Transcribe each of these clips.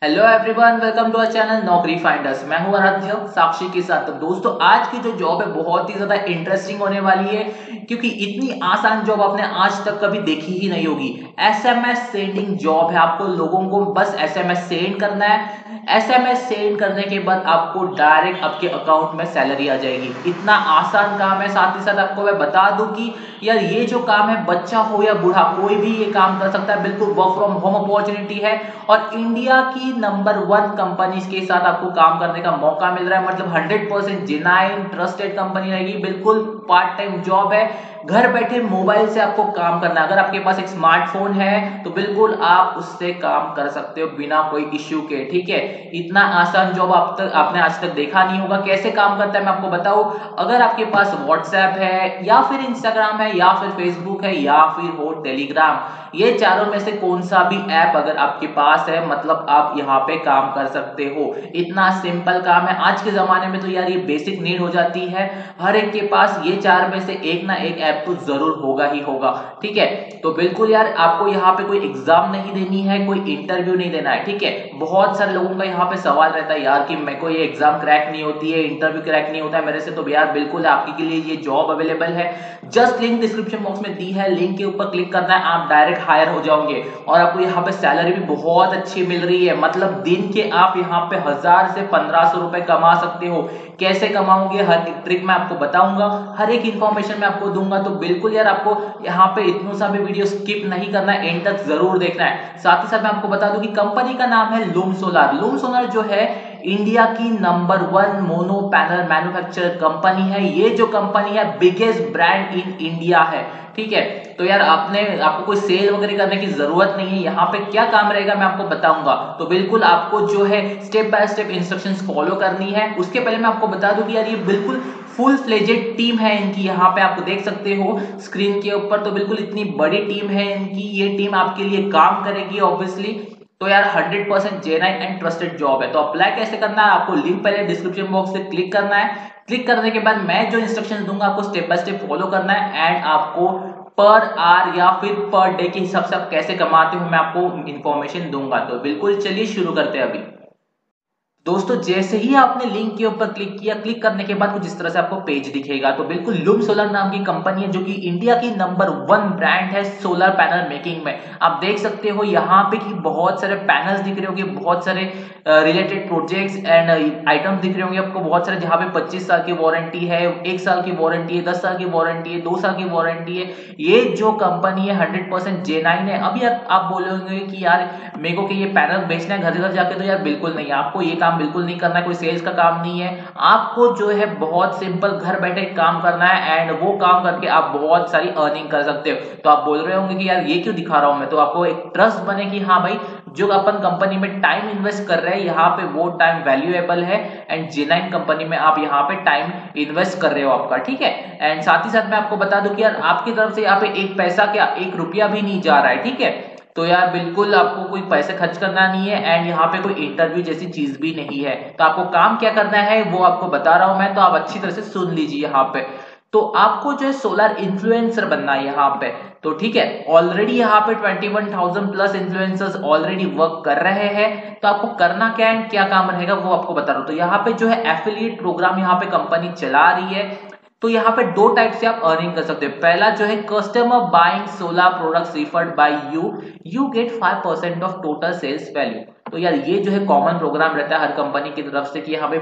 Hello everyone, welcome to our channel Naukri Finders. मैं हूं आराध्य साक्षी के साथ। तो दोस्तों, आज की जो जॉब है बहुत ही ज्यादा इंटरेस्टिंग होने वाली है, क्योंकि इतनी आसान जॉब आपने आज तक कभी देखी ही नहीं होगी। एसएमएस सेंडिंग जॉब है। आपको लोगों को बस एसएमएस सेंड करना है। एसएमएस सेंड करने के बाद आपको डायरेक्ट आपके अकाउंट में सैलरी आ जाएगी। इतना आसान काम है। साथ ही साथ आपको मैं बता दूं कि यार ये जो काम है, बच्चा हो या बूढ़ा कोई भी ये काम कर सकता है। बिल्कुल वर्क फ्रॉम होम अपॉर्चुनिटी है और इंडिया की नंबर 1 कंपनीज के साथ आपको काम करने का मौका मिल रहा है। मतलब 100% जेन्युइन ट्रस्टेड कंपनी रहेगी। बिल्कुल पार्ट टाइम जॉब है। घर बैठे मोबाइल से आपको काम करना है। अगर आपके पास एक स्मार्टफोन है तो बिल्कुल आप उससे काम कर सकते हो बिना कोई इश्यू के। ठीक है, इतना आसान जॉब आपने आज तक देखा नहीं होगा। कैसे काम करता है मैं आपको बताऊं। अगर आपके पास व्हाट्सएप है या फिर इंस्टाग्राम है या फिर फेसबुक है या फिर हो टेलीग्राम, ये चारों में से कौन सा भी ऐप अगर आपके पास है, मतलब आप यहाँ पे काम कर सकते हो। इतना सिंपल काम है। आज के जमाने में तो यार ये बेसिक नीड हो जाती है। हर एक के पास ये चार में से एक ना एक ऐप तो जरूर होगा ही होगा। ठीक है, तो बिल्कुल यार आपको यहाँ पे कोई एग्जाम नहीं देनी है, कोई इंटरव्यू नहीं देना है। ठीक है, बहुत सारे लोगों का यहाँ पे सवाल रहता है यार कि मेरे को ये एग्जाम क्रैक नहीं होती है, इंटरव्यू क्रैक नहीं होता है मेरे से। तो यार बिल्कुल आपके लिए ये जॉब अवेलेबल है। जस्ट लिंक डिस्क्रिप्शन बॉक्स में दी है, लिंक के ऊपर क्लिक करना है, आप डायरेक्ट हायर हो जाओगे। और आपको यहाँ पे सैलरी भी बहुत अच्छी मिल रही है। मतलब दिन के आप यहाँ पे 1000 से 1500 रुपए कमा सकते हो। कैसे कमाओगे हर एक ट्रिक मैं आपको बताऊंगा, हर एक इंफॉर्मेशन मैं आपको दूंगा। तो बिल्कुल यार आपको यहाँ पे इतना सा भी वीडियो स्किप नहीं करना है, एंड तक जरूर देखना है। साथ ही साथ मैं आपको बता दूं कि कंपनी का नाम है लूम सोलार। लूम सोलार जो है इंडिया की number 1 mono panel manufacturer company है। ये जो कंपनी है बिगेस्ट ब्रांड इन इंडिया है। ठीक है, तो यार आपको कोई सेल वगैरह करने की जरूरत नहीं है। यहाँ पे क्या काम रहेगा मैं आपको बताऊंगा। तो बिल्कुल आपको जो है step by step instructions follow करनी है। उसके पहले मैं आपको बता दूं कि यार ये बिल्कुल फुल फ्लेजेड टीम है इनकी। यहाँ पे आप देख सकते हो स्क्रीन के ऊपर। तो बिल्कुल इतनी बड़ी टीम है इनकी। ये टीम आपके लिए काम करेगी ऑब्वियसली। तो यार 100% जेन्युइन एंड ट्रस्टेड जॉब है। तो अप्लाई कैसे करना है, आपको लिंक पहले डिस्क्रिप्शन बॉक्स से क्लिक करना है। क्लिक करने के बाद मैं जो इंस्ट्रक्शन दूंगा आपको स्टेप बाय स्टेप फॉलो करना है। एंड आपको पर आवर या फिर पर डे के हिसाब से आप कैसे कमाते हो मैं आपको इंफॉर्मेशन दूंगा। तो बिल्कुल चलिए शुरू करते हैं अभी। दोस्तों, जैसे ही आपने लिंक के ऊपर क्लिक किया, क्लिक करने के बाद कुछ इस तरह से आपको पेज दिखेगा। तो बिल्कुल लूम सोलर नाम की कंपनी है जो कि इंडिया की नंबर 1 ब्रांड है सोलर पैनल मेकिंग में। आप देख सकते हो यहाँ पे कि बहुत सारे पैनल्स दिख रहे होंगे, बहुत सारे रिलेटेड प्रोजेक्ट्स एंड आइटम्स दिख रहे होंगे आपको बहुत सारे, जहाँ पे 25 साल की वारंटी है, 1 साल की वारंटी है, 10 साल की वारंटी है, 2 साल की वारंटी है। ये जो कंपनी है 100% जेन्युइन है। अभी आप बोलोगे कि यार मेरे को कि ये पैनल बेचना है घर घर जाके, तो यार बिल्कुल नहीं, आपको ये काम बिल्कुल नहीं करना है। कोई सेल्स का काम नहीं है। आपको जो है बहुत सिंपल घर बैठे काम करना है एंड वो काम करके आप बहुत सारी अर्निंग कर सकते हो। तो आप बोल रहे होंगे कि यार ये क्यों दिखा रहा हूं मैं। तो आपको एक ट्रस्ट बने कि हाँ भाई, जो अपन कंपनी में टाइम इन्वेस्ट कर रहे हैं यहाँ पे वो टाइम वैल्यूएबल है एंड जेन्युइन कंपनी में आप यहाँ पे टाइम इन्वेस्ट कर रहे हो आपका। ठीक है, एंड साथ ही साथ मैं आपको बता दूं कि यार आपकी तरफ से यहाँ पे एक पैसा क्या, 1 रुपया भी नहीं जा रहा है। ठीक है, तो यार बिल्कुल आपको कोई पैसे खर्च करना नहीं है एंड यहाँ पे कोई इंटरव्यू जैसी चीज भी नहीं है। तो आपको काम क्या करना है वो आपको बता रहा हूं मैं, तो आप अच्छी तरह से सुन लीजिए यहाँ पे। तो आपको जो है सोलर इन्फ्लुएंसर बनना है यहाँ पे। तो ठीक है, ऑलरेडी यहाँ पे 21,000 प्लस इन्फ्लुएंसर्स ऑलरेडी वर्क कर रहे हैं। तो आपको करना क्या है, क्या काम रहेगा वो आपको बता रहा हूँ। तो यहाँ पे जो है एफिलिएट प्रोग्राम यहाँ पे कंपनी चला रही है। तो यहाँ पे 2 टाइप से आप अर्निंग कर सकते हो। पहला जो है customer buying solar products referred by you get 5% off total sales value. तो यार ये जो है कॉमन प्रोग्राम रहता है हर कंपनी की तरफ से कि यहाँ पे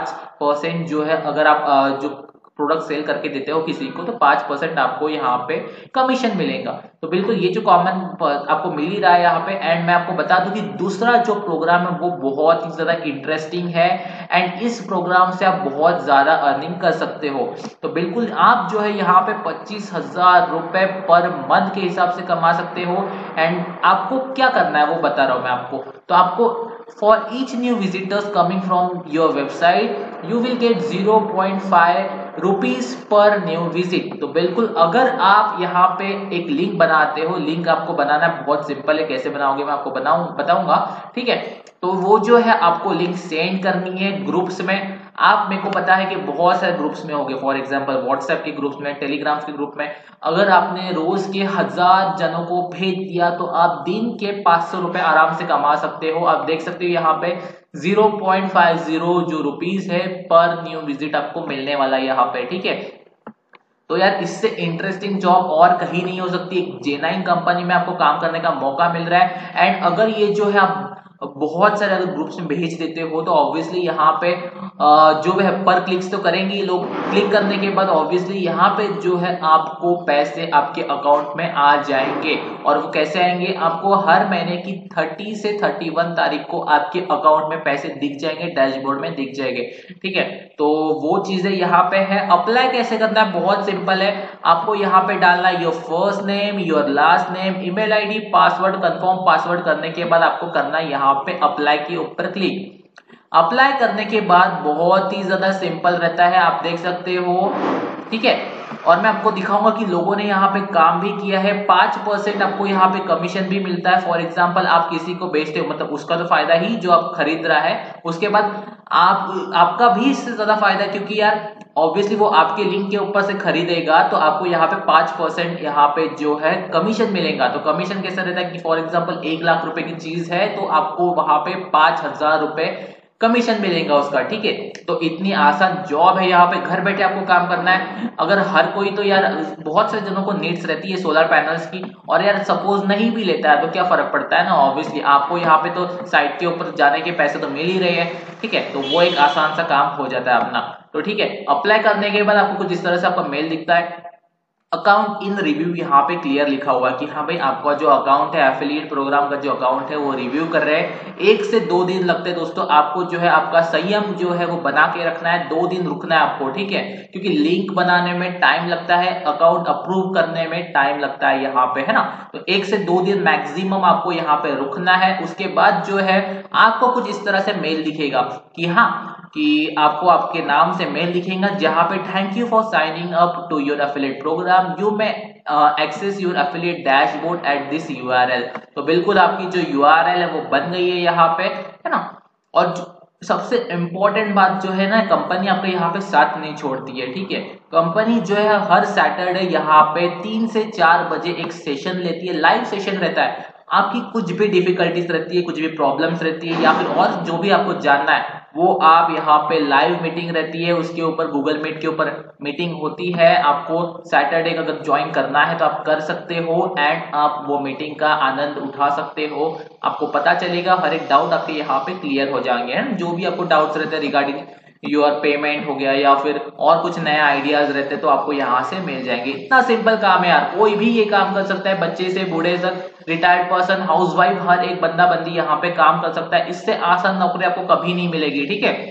5% जो है, अगर आप जो प्रोडक्ट सेल करके देते हो किसी को, तो 5% आपको यहाँ पे कमीशन मिलेगा। तो बिल्कुल ये जो कॉमन आपको मिल ही रहा है यहाँ पे। एंड मैं आपको बता दूं कि दूसरा जो प्रोग्राम है वो बहुत ही ज्यादा इंटरेस्टिंग है एंड इस प्रोग्राम से आप बहुत ज्यादा अर्निंग कर सकते हो। तो बिल्कुल आप जो है यहाँ पे 25,000 रुपए पर मंथ के हिसाब से कमा सकते हो। एंड आपको क्या करना है वो बता रहा हूं मैं आपको। तो आपको for each new visitors coming from your website you will get 0.5 rupees per new visit. तो बिल्कुल अगर आप यहाँ पे एक लिंक बनाते हो, लिंक आपको बनाना बहुत सिंपल है, कैसे बनाओगे मैं आपको बताऊंगा। ठीक है, तो वो जो है आपको लिंक सेंड करनी है ग्रुप्स में। आप, मेरे को पता है कि बहुत सारे ग्रुप्स में होंगे, फॉर एग्जांपल व्हाट्सएप के ग्रुप्स में, टेलीग्राम के ग्रुप में, अगर आपने रोज के 1000 जनों को भेज दिया तो आप दिन के 500 रुपए आराम से कमा सकते हो। आप देख सकते हो यहाँ पे 0.50 जो रुपीज है पर न्यू विजिट आपको मिलने वाला है यहाँ पे, ठीक है। तो यार इससे इंटरेस्टिंग जॉब और कहीं नहीं हो सकती। एक J9 कंपनी में आपको काम करने का मौका मिल रहा है, एंड अगर ये जो है आप बहुत सारे अगर ग्रुप्स में भेज देते हो तो ऑब्वियसली यहाँ पे जो है पर क्लिक्स तो करेंगे लोग, क्लिक करने के बाद ऑब्वियसली यहाँ पे जो है आपको पैसे आपके अकाउंट में आ जाएंगे। और वो कैसे आएंगे, आपको हर महीने की 30 से 31 तारीख को आपके अकाउंट में पैसे दिख जाएंगे, डैशबोर्ड में दिख जाएंगे, ठीक है। तो वो चीजें यहाँ पे है। अप्लाई कैसे करना है, बहुत सिंपल है। आपको यहाँ पे डालना है your first name, your last name, email ID, password, confirm password करने के बाद आपको करना है यहाँ पे अप्लाई के ऊपर क्लिक। अप्लाई करने के बाद बहुत ही ज्यादा सिंपल रहता है, आप देख सकते हो, ठीक है। और मैं आपको दिखाऊंगा कि लोगों ने यहाँ पे काम भी किया है। 5% आपको यहाँ पे कमीशन भी मिलता है। फॉर एग्जांपल आप किसी को बेचते हो, मतलब उसका तो फायदा ही जो आप खरीद रहा है, उसके बाद आपका भी इससे ज्यादा फायदा, क्योंकि यार ऑब्वियसली वो आपके लिंक के ऊपर से खरीदेगा तो आपको यहाँ पे 5% यहाँ पे जो है कमीशन मिलेगा। तो कमीशन कैसा रहता है कि फॉर एग्जांपल 1 लाख रुपए की चीज है तो आपको वहां पे 5000 रुपए कमीशन मिलेगा उसका, ठीक है। तो इतनी आसान जॉब है, यहाँ पे घर बैठे आपको काम करना है। अगर हर कोई, तो यार बहुत सारे जनों को नीड्स रहती है सोलर पैनल्स की, और यार सपोज नहीं भी लेता है तो क्या फर्क पड़ता है ना, ऑब्वियसली आपको यहाँ पे तो साइट के ऊपर जाने के पैसे तो मिल ही रहे हैं, ठीक है। तो वो एक आसान सा काम हो जाता है अपना। तो ठीक है, अप्लाई करने के बाद आपको कुछ इस तरह से आपका मेल दिखता है। अकाउंट इन रिव्यू यहाँ पे क्लियर लिखा हुआ है कि हाँ भाई आपका जो अकाउंट है, एफिलिएट प्रोग्राम का जो अकाउंट है वो रिव्यू कर रहे हैं। 1 से 2 दिन लगते हैं दोस्तों। आपको जो है आपका संयम जो है वो बना के रखना है, 2 दिन रुकना है आपको, ठीक है। क्योंकि लिंक बनाने में टाइम लगता है, अकाउंट अप्रूव करने में टाइम लगता है यहाँ पे, है ना। तो 1 से 2 दिन मैक्सिमम आपको यहाँ पे रुकना है। उसके बाद जो है आपको कुछ इस तरह से मेल दिखेगा कि हाँ, कि आपको आपके नाम से मेल दिखेगा जहां पे thank you for signing up to your affiliate program, you may access your affiliate dashboard at this URL. तो बिल्कुल आपकी जो यूआरएल है वो बन गई है यहाँ पे, है ना। और सबसे इंपॉर्टेंट बात जो है ना, कंपनी आपको यहाँ पे साथ नहीं छोड़ती है, ठीक है। कंपनी जो है हर सैटरडे यहाँ पे 3 से 4 बजे एक सेशन लेती है, लाइव सेशन रहता है। आपकी कुछ भी डिफिकल्टीज रहती है, कुछ भी प्रॉब्लम्स रहती है, या फिर और जो भी आपको जानना है वो आप यहाँ पे लाइव मीटिंग रहती है, उसके ऊपर गूगल मीट के ऊपर मीटिंग होती है। आपको सैटरडे का अगर ज्वाइन करना है तो आप कर सकते हो, एंड आप वो मीटिंग का आनंद उठा सकते हो। आपको पता चलेगा, हर एक डाउट आपके यहाँ पे क्लियर हो जाएंगे, है। जो भी आपको डाउट्स रहते हैं रिगार्डिंग योर पेमेंट हो गया या फिर और कुछ नए आइडियाज रहते तो आपको यहाँ से मिल जाएंगे। इतना सिंपल काम है यार, कोई भी ये काम कर सकता है, बच्चे से बूढ़े तक, रिटायर्ड पर्सन, हाउसवाइफ, हर एक बंदा बंदी यहाँ पे काम कर सकता है। इससे आसान नौकरी आपको कभी नहीं मिलेगी, ठीक है।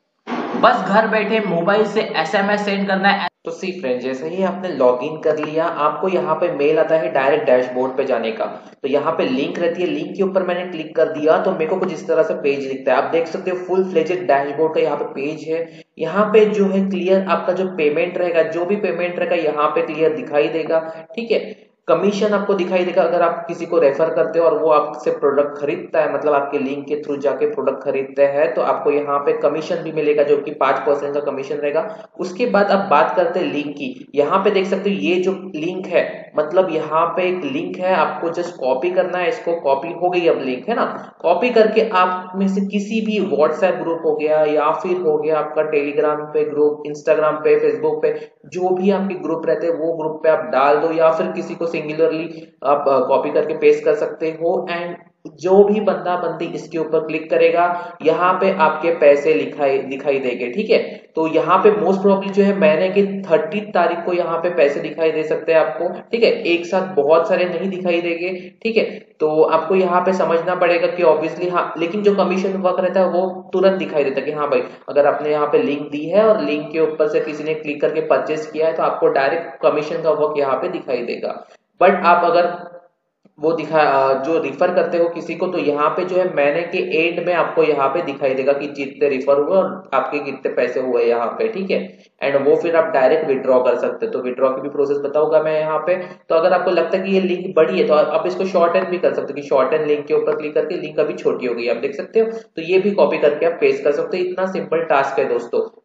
बस घर बैठे मोबाइल से एसएमएस सेंड करना है। तो सी फ्रेंड, जैसे ही आपने लॉगिन कर लिया आपको यहाँ पे मेल आता है डायरेक्ट डैशबोर्ड पे जाने का। तो यहाँ पे लिंक रहती है, लिंक के ऊपर मैंने क्लिक कर दिया तो मेरे को कुछ इस तरह से पेज दिखता है। आप देख सकते हो फुल फ्लेजेड डैशबोर्ड का यहाँ पे पेज है। यहाँ पे जो है क्लियर आपका जो पेमेंट रहेगा, जो भी पेमेंट रहेगा यहाँ पे क्लियर दिखाई देगा, ठीक है। कमीशन आपको दिखाई देगा अगर आप किसी को रेफर करते हो और वो आपसे प्रोडक्ट खरीदता है, मतलब आपके लिंक के थ्रू जाके प्रोडक्ट खरीदते हैं, तो आपको यहाँ पे कमीशन भी मिलेगा जो कि 5% का कमीशन रहेगा। उसके बाद अब बात करते हैं लिंक की। यहाँ पे देख सकते हो ये जो लिंक है, मतलब यहाँ पे एक लिंक है, आपको जस्ट कॉपी करना है इसको। कॉपी हो गई अब लिंक, है ना। कॉपी करके आप में से किसी भी व्हाट्सएप ग्रुप हो गया या फिर हो गया आपका टेलीग्राम पे ग्रुप, इंस्टाग्राम पे, फेसबुक पे, जो भी आपके ग्रुप रहते हैं वो ग्रुप पे आप डाल दो, या फिर किसी को सिंगुलरली आप कॉपी करके पेस्ट कर सकते हो। एंड जो भी बंदा बंदी इसके ऊपर क्लिक करेगा यहाँ पे आपके पैसे दिखाई देंगे, ठीक है। तो यहाँ पे मोस्ट प्रोबेबली जो है महीने की 30 तारीख को यहाँ पे पैसे दिखाई दे सकते हैं आपको, ठीक है। एक साथ बहुत सारे नहीं दिखाई देंगे, ठीक है। तो आपको यहाँ पे समझना पड़ेगा कि ऑब्वियसली हाँ, लेकिन जो कमीशन वर्क रहता है वो तुरंत दिखाई देता है कि हाँ भाई अगर आपने यहाँ पे लिंक दी है और लिंक के ऊपर से किसी ने क्लिक करके परचेस किया है तो आपको डायरेक्ट कमीशन का वर्क यहाँ पे दिखाई देगा। बट आप अगर वो जो रिफर करते हो किसी को, तो यहाँ पे जो है महीने के एंड में आपको यहाँ पे दिखाई देगा कि जितने रिफर हुए और आपके कितने पैसे हुए यहाँ पे, ठीक है। एंड वो फिर आप डायरेक्ट विड्रॉ कर सकते हो। तो विड्रॉ की भी प्रोसेस बताऊंगा मैं यहाँ पे। तो अगर आपको लगता है कि ये लिंक बड़ी है तो आप इसको शॉर्ट एंड भी कर सकते हो कि शॉर्ट एंड लिंक के ऊपर क्लिक करके लिंक अभी छोटी हो गई, आप देख सकते हो। तो ये भी कॉपी करके आप पेस्ट कर सकते हो। इतना सिंपल टास्क है दोस्तों।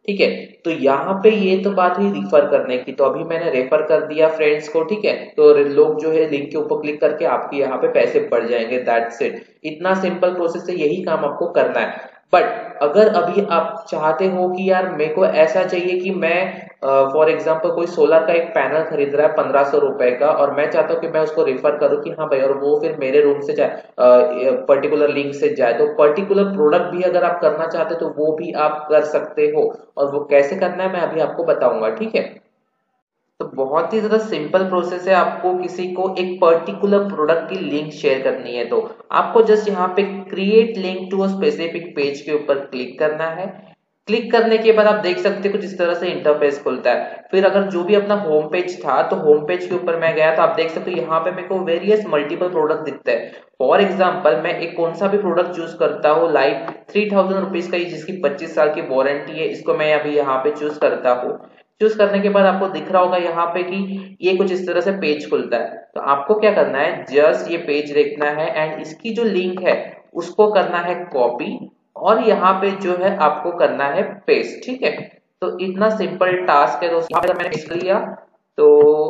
ठीक है। तो यहाँ पे ये तो बात हुई रिफर करने की, तो अभी मैंने रेफर कर दिया फ्रेंड्स को, ठीक है। तो लोग जो है लिंक के ऊपर क्लिक करके आपके यहाँ पे पैसे बढ़ जाएंगे, दैट्स इट। इतना सिंपल प्रोसेस है, यही काम आपको करना है। बट अगर अभी आप चाहते हो कि यार मेरे को ऐसा चाहिए कि मैं फॉर एग्जाम्पल कोई सोलर का एक पैनल खरीद रहा है 1500 रुपए का, और मैं चाहता हूँ कि मैं उसको रेफर करूँ कि हाँ भाई, और वो फिर मेरे रूम से जाए, पर्टिकुलर लिंक से जाए, तो पर्टिकुलर प्रोडक्ट भी अगर आप करना चाहते हो तो वो भी आप कर सकते हो। और वो कैसे करना है मैं अभी आपको बताऊंगा, ठीक है। तो बहुत ही ज्यादा सिंपल प्रोसेस है। आपको किसी को एक पर्टिकुलर प्रोडक्ट की लिंक शेयर करनी है, तो आपको जस्ट यहाँ पे create link to a specific page के ऊपर क्लिक करना है। क्लिक करने के बाद आप देख सकते हो कुछ इस तरह से इंटरफेस खुलता है। फिर अगर जो भी अपना होम पेज था, तो होम पेज के ऊपर मैं गया, तो आप देख सकते हो यहाँ पे मेरे को वेरियस मल्टीपल प्रोडक्ट दिखते हैं। फॉर एग्जाम्पल मैं एक कौन सा भी प्रोडक्ट चूज करता हूँ, लाइक 3000 रुपीज का, जिसकी 25 साल की वारंटी है, इसको मैं अभी यहाँ पे चूज करता हूँ। चूज करने के बाद आपको दिख रहा होगा यहाँ पे कि ये कुछ इस तरह से पेज खुलता है। तो आपको क्या करना है, जस्ट ये पेज देखना है एंड इसकी जो लिंक है उसको करना है कॉपी, और यहाँ पे जो है आपको करना है पेस्ट, ठीक है। तो इतना सिंपल टास्क है दोस्तों। यहाँ पे मैंने पेस्ट लिया, तो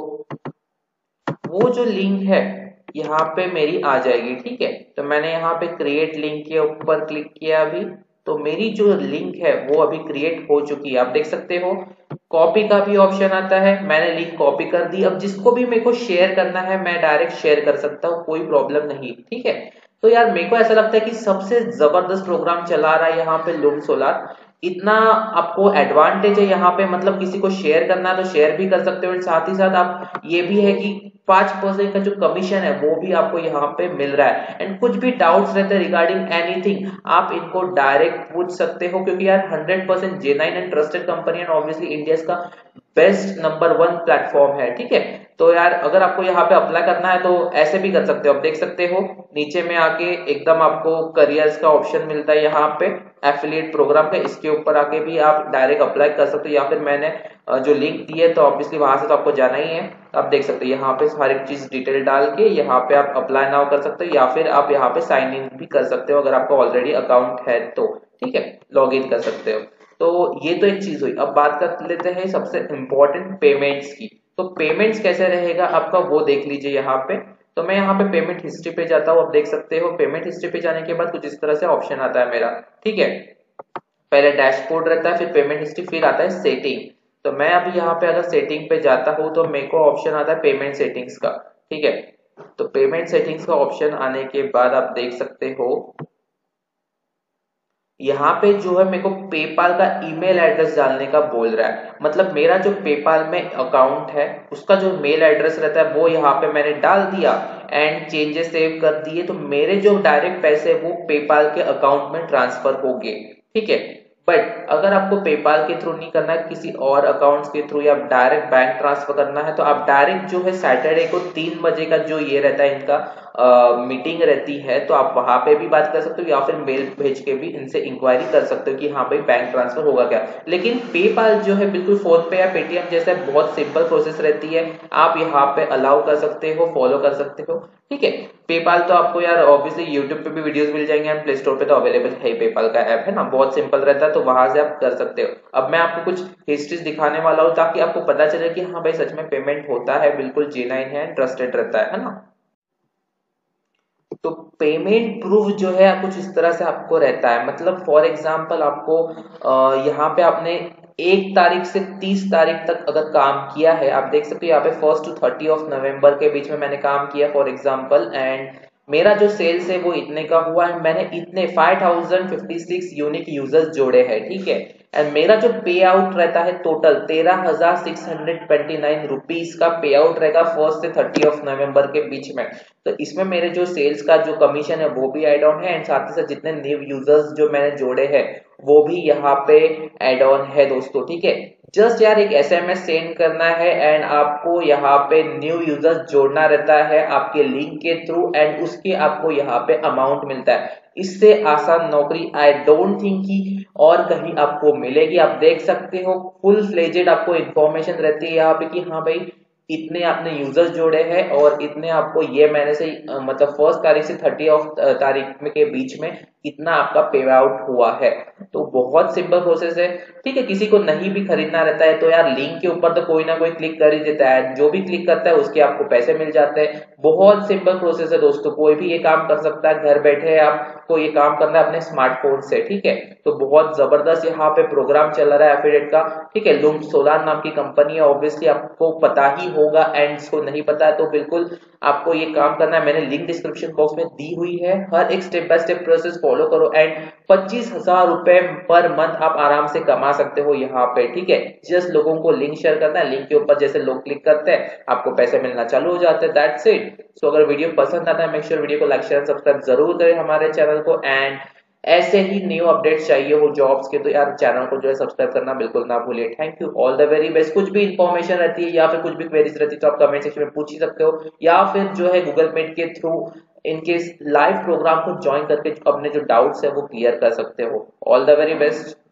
वो जो लिंक है यहाँ पे मेरी आ जाएगी, ठीक है। तो मैंने यहाँ पे क्रिएट लिंक के ऊपर क्लिक किया अभी, तो मेरी जो लिंक है वो अभी क्रिएट हो चुकी है, आप देख सकते हो। कॉपी का भी ऑप्शन आता है, मैंने लिंक कॉपी कर दी। अब जिसको भी मेरे को शेयर करना है मैं डायरेक्ट शेयर कर सकता हूँ, कोई प्रॉब्लम नहीं, ठीक है। तो यार मेरे को ऐसा लगता है कि सबसे जबरदस्त प्रोग्राम चला रहा है यहाँ पे लूम सोलार। इतना आपको एडवांटेज है यहाँ पे, मतलब किसी को शेयर करना है तो शेयर भी कर सकते हो, साथ ही साथ आप ये भी है कि 5% का जो कमीशन है वो भी आपको यहाँ पे मिल रहा है। एंड कुछ भी डाउट्स रहते हैं रिगार्डिंग एनीथिंग, आप इनको डायरेक्ट पूछ सकते हो, क्योंकि यार 100% genuine and trusted company and obviously India का बेस्ट नंबर 1 प्लेटफॉर्म है, ठीक है। तो यार अगर आपको यहाँ पे अप्लाई करना है तो ऐसे भी कर सकते हो। आप देख सकते हो नीचे में आके एकदम आपको करियर्स का ऑप्शन मिलता है यहाँ पे, एफिलिएट प्रोग्राम का, इसके ऊपर आके भी आप डायरेक्ट अप्लाई कर सकते हो, या फिर मैंने जो लिंक दी है तो ऑब्वियसली वहां से तो आपको जाना ही है। आप देख सकते हो यहाँ पे हर एक चीज डिटेल डाल के यहाँ पे आप अप्लाई नाउ कर सकते हो, या फिर आप यहाँ पे साइन इन भी कर सकते हो अगर आपका ऑलरेडी अकाउंट है तो, ठीक है, लॉग इन कर सकते हो। तो ये तो एक चीज हुई। अब बात कर लेते हैं सबसे इंपॉर्टेंट पेमेंट्स की। तो पेमेंट्स कैसे रहेगा आपका वो देख लीजिए यहाँ पे। तो मैं यहाँ पे पेमेंट हिस्ट्री पे जाता हूँ, आप देख सकते हो पेमेंट हिस्ट्री पे जाने के बाद कुछ इस तरह से ऑप्शन आता है मेरा, ठीक है। पहले डैशबोर्ड रहता है, फिर पेमेंट हिस्ट्री, फिर आता है सेटिंग। तो मैं अभी यहाँ पे अगर सेटिंग पे जाता हूँ तो मेरे को ऑप्शन आता है पेमेंट सेटिंग्स का, ठीक है। तो पेमेंट सेटिंग्स का ऑप्शन आने के बाद आप देख सकते हो यहाँ पे जो है मेरे को पेपाल का ईमेल एड्रेस डालने का बोल रहा है। मतलब मेरा जो पेपाल में अकाउंट है उसका जो मेल एड्रेस रहता है वो यहाँ पे मैंने डाल दिया एंड चेंजेस सेव कर दिए, तो मेरे जो डायरेक्ट पैसे वो पेपाल के अकाउंट में ट्रांसफर हो गए, ठीक है। बट अगर आपको पेपाल के थ्रू नहीं करना है, किसी और अकाउंट्स के थ्रू या डायरेक्ट बैंक ट्रांसफर करना है, तो आप डायरेक्ट जो है सैटरडे को 3 बजे का जो ये रहता है इनका मीटिंग रहती है, तो आप वहां पे भी बात कर सकते हो, या फिर मेल भेज के भी इनसे इंक्वायरी कर सकते हो कि हाँ भाई बैंक ट्रांसफर होगा क्या। लेकिन पेपाल जो है बिल्कुल फोन पे या पेटीएम जैसा बहुत सिंपल प्रोसेस रहती है, आप यहाँ पे अलाउ कर सकते हो, फॉलो कर सकते हो, ठीक है। पेपाल तो आपको यार ऑब्वियसली यूट्यूब पे भी वीडियोस मिल जाएंगे एंड प्ले स्टोर पे तो अवेलेबल है, पेपाल का ऐप है ना, बहुत सिंपल रहता है, तो वहां से आप कर सकते हो। अब मैं आपको कुछ हिस्ट्रीज दिखाने वाला हूँ ताकि आपको पता चले कि हाँ भाई सच में पेमेंट होता है, बिल्कुल जेन्युइन है, ट्रस्टेड रहता है ना। तो पेमेंट प्रूफ जो है कुछ इस तरह से आपको रहता है, मतलब फॉर एग्जांपल आपको यहाँ पे आपने 1 तारीख से 30 तारीख तक अगर काम किया है, आप देख सकते हो यहाँ पे 1 to 30 नवंबर के बीच में मैंने काम किया फॉर एग्जांपल, एंड मेरा जो सेल्स है वो इतने का हुआ है, मैंने इतने 5056 यूनिक यूजर्स जोड़े हैं, ठीक है। एंड मेरा जो पे आउट रहता है टोटल 13,629 रुपीज का पे आउट रहेगा 1 से 30 नवंबर के बीच में। तो इसमें मेरे जो सेल्स का जो कमीशन है वो भी एड ऑन है, एंड साथ ही साथ जितने न्यू यूजर्स जो मैंने जोड़े हैं वो भी यहाँ पे एड ऑन है दोस्तों, ठीक है। जस्ट यार एक एसएमएस सेंड करना है एंड आपको यहाँ पे न्यू यूजर्स जोड़ना रहता है आपके लिंक के थ्रू, एंड उसके आपको यहाँ पे अमाउंट मिलता है। इससे आसान नौकरी आई डोंट थिंक कि और कहीं आपको मिलेगी। आप देख सकते हो फुल फ्लेजेड आपको इन्फॉर्मेशन रहती है यहाँ पे कि हाँ भाई इतने आपने यूजर्स जोड़े हैं और इतने आपको ये महीने से मतलब 1 तारीख से 30 तारीख में के बीच में कितना आपका पे आउट हुआ है। तो बहुत सिंपल प्रोसेस है, ठीक है। किसी को नहीं भी खरीदना रहता है तो यार लिंक के ऊपर तो कोई ना कोई क्लिक कर ही देता है, जो भी क्लिक करता है उसके आपको पैसे मिल जाते हैं। बहुत सिंपल प्रोसेस है दोस्तों, कोई भी ये काम कर सकता है, घर बैठे आपको ये काम करना है अपने स्मार्टफोन से, ठीक है। तो बहुत जबरदस्त यहाँ पे प्रोग्राम चल रहा है एफिलिएट का, ठीक है। लूम सोलार नाम की कंपनी है, ऑब्वियसली आपको पता ही होगा, एंड इसको नहीं पता है तो बिल्कुल आपको ये काम करना है। मैंने लिंक डिस्क्रिप्शन बॉक्स में दी हुई है, हर एक step by step process follow करो एंड 25,000 रुपए पर मंथ आप आराम से कमा सकते हो यहाँ पे, ठीक है। जस्ट लोगों को लिंक शेयर करना है, लिंक के ऊपर जैसे लोग क्लिक करते हैं आपको पैसे मिलना चालू हो जाते हैं, दैट्स इट। सो अगर वीडियो पसंद आता है मेक श्योर वीडियो को लाइक शेयर सब्सक्राइब जरूर करें हमारे चैनल को, एंड ऐसे ही न्यू अपडेट्स चाहिए हो जॉब्स के तो यार चैनल को जो है सब्सक्राइब करना बिल्कुल ना भूलिए। Thank you, all the very best. कुछ भी इंफॉर्मेशन रहती है या फिर कुछ भी क्वेरीज रहती है तो आप कमेंट सेक्शन में पूछ ही सकते हो, या फिर जो है गूगल मीट के थ्रू इनके लाइव प्रोग्राम को ज्वाइन करके अपने जो डाउट्स है वो क्लियर कर सकते हो। All the very best.